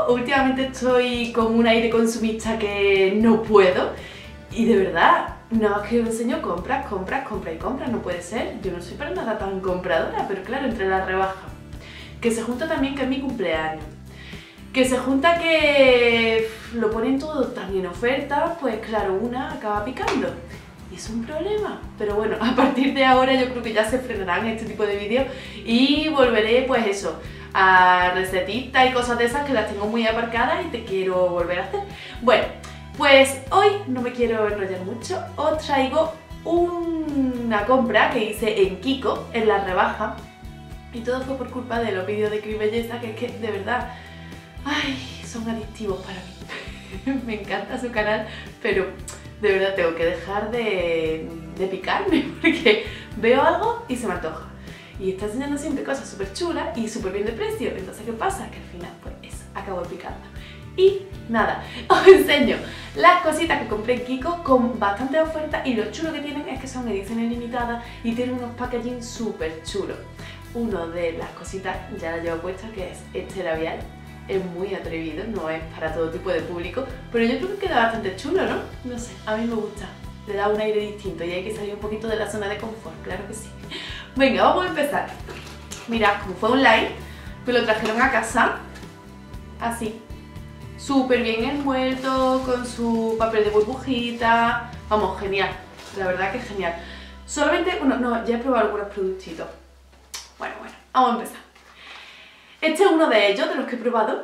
Kiko. Últimamente estoy con un aire consumista que no puedo. Y de verdad, nada más que os enseño compras, no puede ser. Yo no soy para nada tan compradora, pero claro, entre las rebajas. Que se junta también que es mi cumpleaños. Que se junta que lo ponen todo tan en oferta, pues claro, una acaba picando. Y es un problema. Pero bueno, a partir de ahora yo creo que ya se frenarán este tipo de vídeos y volveré pues eso, a recetitas y cosas de esas que las tengo muy aparcadas y te quiero volver a hacer. Bueno, pues hoy no me quiero enrollar mucho, os traigo una compra que hice en Kiko, en la rebaja. Y todo fue por culpa de los vídeos de Cris Belleza, que es que de verdad, ay, son adictivos para mí. Me encanta su canal, pero de verdad tengo que dejar de picarme porque veo algo y se me antoja. Y está enseñando siempre cosas súper chulas y súper bien de precio. Entonces, ¿qué pasa? Que al final, pues eso, acabo picando. Y nada, os enseño las cositas que compré en Kiko con bastante oferta y lo chulo que tienen es que son ediciones limitadas y tienen unos packaging súper chulos. Uno de las cositas ya la llevo puesta, que es este labial. Es muy atrevido, no es para todo tipo de público, pero yo creo que queda bastante chulo, ¿no? No sé, a mí me gusta, le da un aire distinto y hay que salir un poquito de la zona de confort, claro que sí. Venga, vamos a empezar. Mirad, como fue online, me lo trajeron a casa, así, súper bien envuelto, con su papel de burbujita, vamos, genial, la verdad que es genial. Solamente, bueno, no, ya he probado algunos productitos. Bueno, vamos a empezar. Este es uno de ellos, de los que he probado.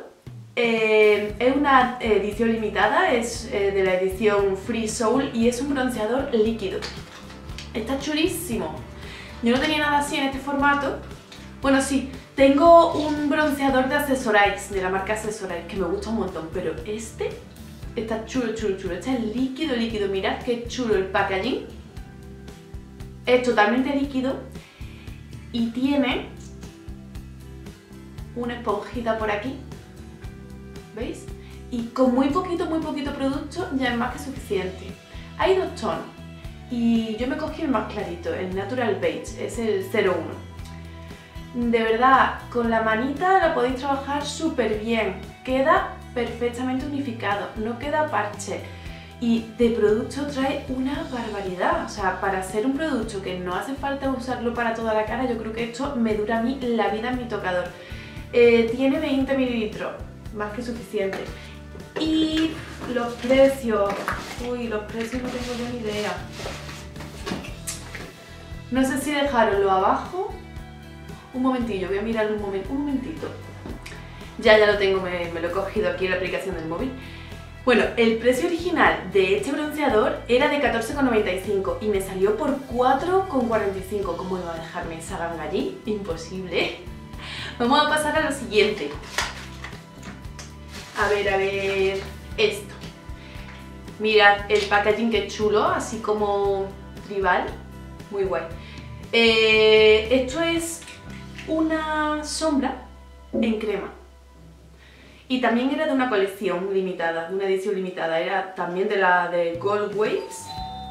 Es una edición limitada, es de la edición Free Soul y es un bronceador líquido. Está chulísimo. Yo no tenía nada así en este formato. Bueno, sí, tengo un bronceador de Accessorize, de la marca Accessorize, que me gusta un montón, pero este está chulo, chulo, chulo. Este es líquido, líquido. Mirad qué chulo el packaging. Es totalmente líquido y tiene una esponjita por aquí, ¿veis? Y con muy poquito producto ya es más que suficiente. Hay dos tonos y yo me cogí el más clarito, el Natural Beige, es el 01. De verdad, con la manita la podéis trabajar súper bien, queda perfectamente unificado, no queda parche y de producto trae una barbaridad. O sea, para ser un producto que no hace falta usarlo para toda la cara, yo creo que esto me dura a mí la vida en mi tocador. Tiene 20 mililitros, más que suficiente. Y los precios, uy, los precios no tengo yo ni idea. No sé si dejaroslo abajo. Un momentillo, voy a mirar un momentito. Ya lo tengo, me lo he cogido aquí en la aplicación del móvil. Bueno, el precio original de este bronceador era de 14,95 y me salió por 4,45. ¿Cómo no va a dejarme esa ganga allí? Imposible. Vamos a pasar a lo siguiente. A ver, esto. Mirad el packaging que es chulo, así como tribal, muy guay. Esto es una sombra en crema. Y también era de una colección limitada, de una edición limitada. Era también de la de Gold Waves.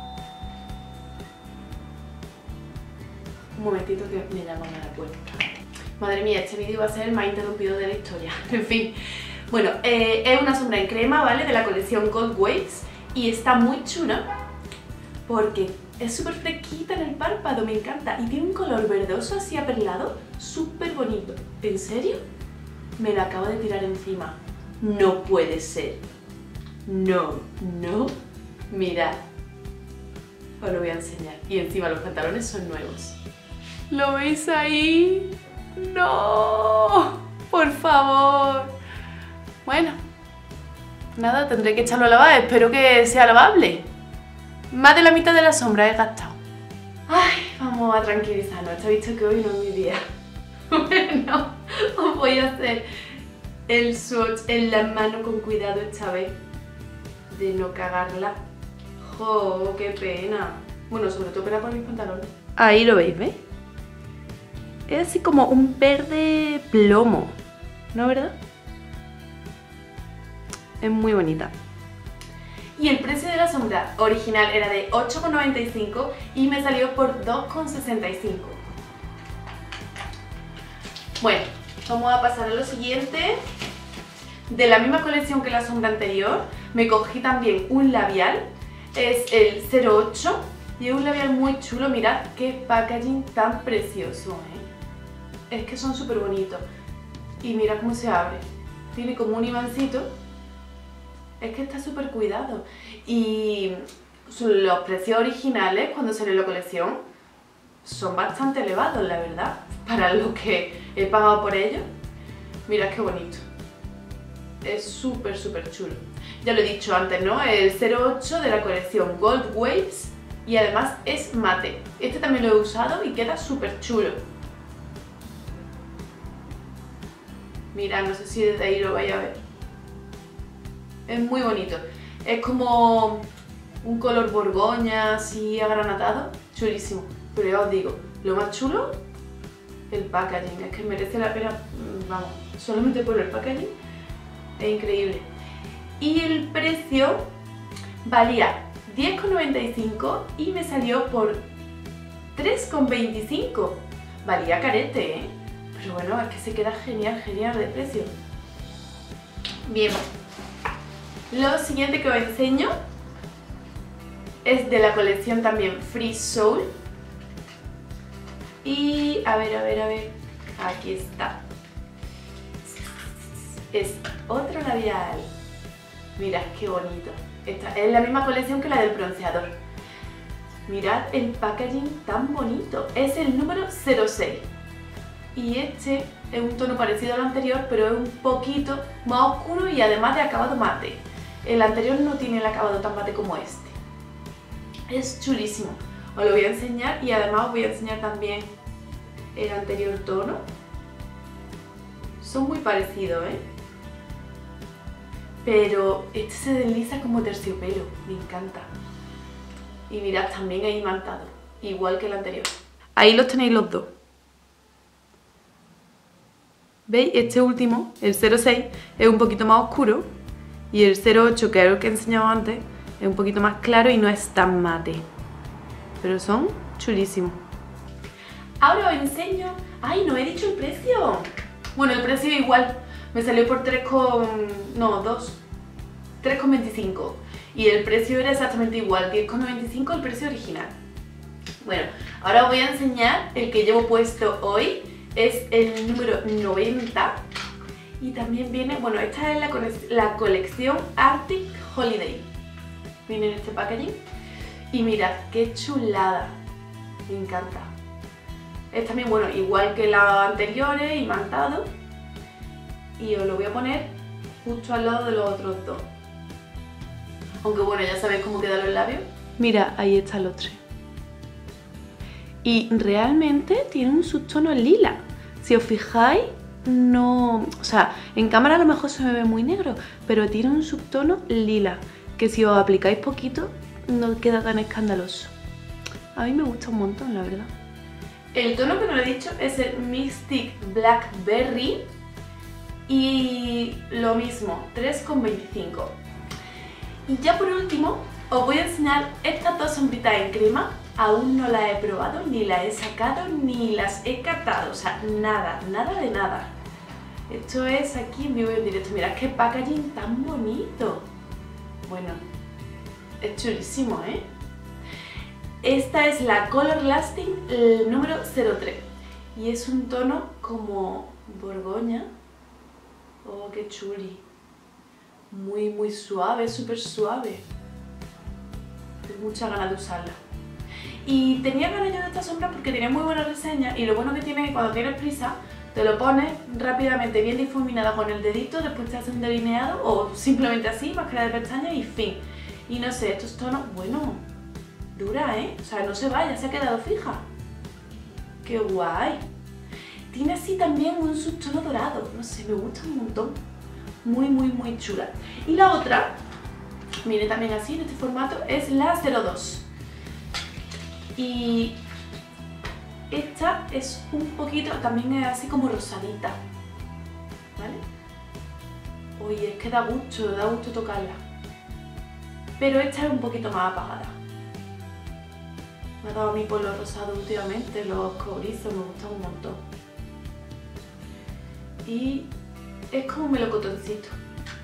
Un momentito que me llaman a la puerta. Madre mía, este vídeo va a ser el más interrumpido de la historia. En fin. Bueno, es una sombra en crema, ¿vale? De la colección Gold Waves. Y está muy chula porque es súper fresquita en el párpado, me encanta. Y tiene un color verdoso así aperlado, súper bonito. ¿En serio? Me la acabo de tirar encima. No puede ser. No. Mirad. Os lo voy a enseñar. Y encima los pantalones son nuevos. ¿Lo veis ahí? ¡No! ¡Por favor! Bueno, nada, tendré que echarlo a lavar. Espero que sea lavable. Más de la mitad de la sombra he gastado. Ay, vamos a tranquilizarnos. Está visto que hoy no es mi día. Bueno, os voy a hacer el swatch en la mano con cuidado esta vez. De no cagarla. ¡Jo, qué pena! Bueno, sobre todo pena por mis pantalones. Ahí lo veis, ¿veis? Es así como un verde plomo, ¿no, verdad? Es muy bonita. Y el precio de la sombra original era de 8,95 y me salió por 2,65. Bueno, vamos a pasar a lo siguiente. De la misma colección que la sombra anterior, me cogí también un labial, es el 08 y es un labial muy chulo. Mirad qué packaging tan precioso, ¿eh? Es que son súper bonitos. Y mirad cómo se abre, tiene como un imancito, es que está súper cuidado. Y los precios originales cuando salió la colección son bastante elevados, la verdad, para lo que he pagado por ellos. Mirad qué bonito. Es súper chulo. Ya lo he dicho antes, ¿no? El 08 de la colección Gold Waves y además es mate. Este también lo he usado y queda súper chulo. Mirad, no sé si desde ahí lo vais a ver. Es muy bonito. Es como un color borgoña, así agranatado. Chulísimo. Pero ya os digo, lo más chulo, el packaging. Es que merece la pena, vamos, solamente por el packaging. Es increíble. Y el precio valía 10,95 y me salió por 3,25. Valía carete, ¿eh? Pero bueno, es que se queda genial de precio. Bien. Lo siguiente que os enseño es de la colección también Free Soul. Y a ver, aquí está. Es otro labial. Mirad qué bonito. Esta es la misma colección que la del bronceador. Mirad el packaging tan bonito. Es el número 06. Y este es un tono parecido al anterior, pero es un poquito más oscuro y además de acabado mate. El anterior no tiene el acabado tan mate como este. Es chulísimo. Os lo voy a enseñar y además os voy a enseñar también el anterior tono. Son muy parecidos, ¿eh? Pero este se desliza como terciopelo, me encanta. Y mirad, también es imantado, igual que el anterior. Ahí los tenéis los dos. ¿Veis? Este último, el 06, es un poquito más oscuro y el 08, que es el que he enseñado antes, es un poquito más claro y no es tan mate. Pero son chulísimos. Ahora os enseño... ¡Ay, no he dicho el precio! Bueno, el precio igual. Me salió por 3,25 y el precio era exactamente igual, 10,95 el precio original. Bueno, ahora os voy a enseñar el que llevo puesto hoy. Es el número 90 y también viene, bueno, esta es la colección Arctic Holiday. Viene en este packaging y mirad qué chulada, me encanta. Es también, bueno, igual que las anteriores, imantado, y os lo voy a poner justo al lado de los otros dos. Aunque bueno, ya sabéis cómo quedan los labios. Mira, ahí están los tres. Y realmente tiene un subtono lila. Si os fijáis, no... O sea, en cámara a lo mejor se me ve muy negro, pero tiene un subtono lila, que si os aplicáis poquito, no queda tan escandaloso. A mí me gusta un montón, la verdad. El tono que no lo he dicho es el Mystic Blackberry. Y lo mismo, 3,25. Y ya por último, os voy a enseñar estas dos sombritas en crema. Aún no las he probado, ni las he sacado, ni las he catado. O sea, nada de nada. Esto es aquí en vivo y en directo. Mirad qué packaging tan bonito. Bueno, es chulísimo, ¿eh? Esta es la Color Lasting, el número 03. Y es un tono como borgoña. Oh, qué chuli. Muy suave, súper suave. Tengo muchas ganas de usarla. Y tenía ganas yo de esta sombra porque tenía muy buena reseña y lo bueno que tiene es que cuando tienes prisa te lo pones rápidamente bien difuminado con el dedito, después te haces un delineado o simplemente así, máscara de pestañas y fin. Y no sé, estos tonos, bueno, dura, ¿eh? O sea, no se va, ya se ha quedado fija. ¡Qué guay! Tiene así también un subtono dorado, no sé, me gusta un montón. Muy chula. Y la otra, viene también así, en este formato, es la 02. Y esta es un poquito, también es así como rosadita, ¿vale? Oye, es que da gusto tocarla. Pero esta es un poquito más apagada. Me ha dado a mí por los rosados últimamente, los cobrizos, me gustan un montón. Y es como un melocotoncito.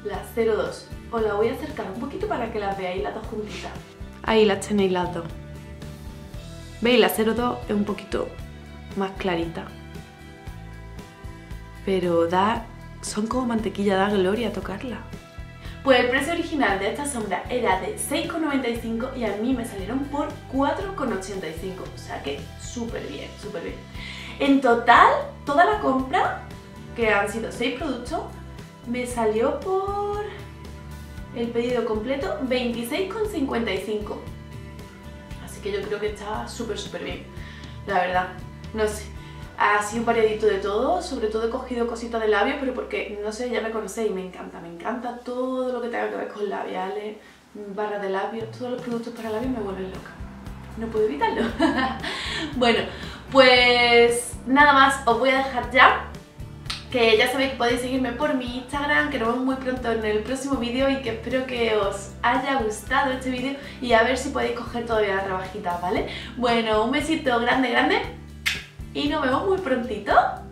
la 02. Os la voy a acercar un poquito para que las veáis las dos juntitas. Ahí las tenéis las dos. ¿Veis? La 02 es un poquito más clarita. Pero son como mantequilla, da gloria tocarla. Pues el precio original de esta sombra era de 6,95 y a mí me salieron por 4,85. O sea que súper bien, súper bien. En total, toda la compra, que han sido 6 productos, me salió por el pedido completo 26,55. Así que yo creo que está súper bien, la verdad. No sé, ha sido variadito de todo, sobre todo he cogido cositas de labios, pero porque, no sé, ya me conocéis, me encanta todo lo que tenga que ver con labiales, barras de labios, todos los productos para labios me vuelven loca. No puedo evitarlo. Bueno, pues nada más, os voy a dejar ya. Que ya sabéis que podéis seguirme por mi Instagram, que nos vemos muy pronto en el próximo vídeo y que espero que os haya gustado este vídeo y a ver si podéis coger todavía la rebajita, ¿vale? Bueno, un besito grande y nos vemos muy prontito.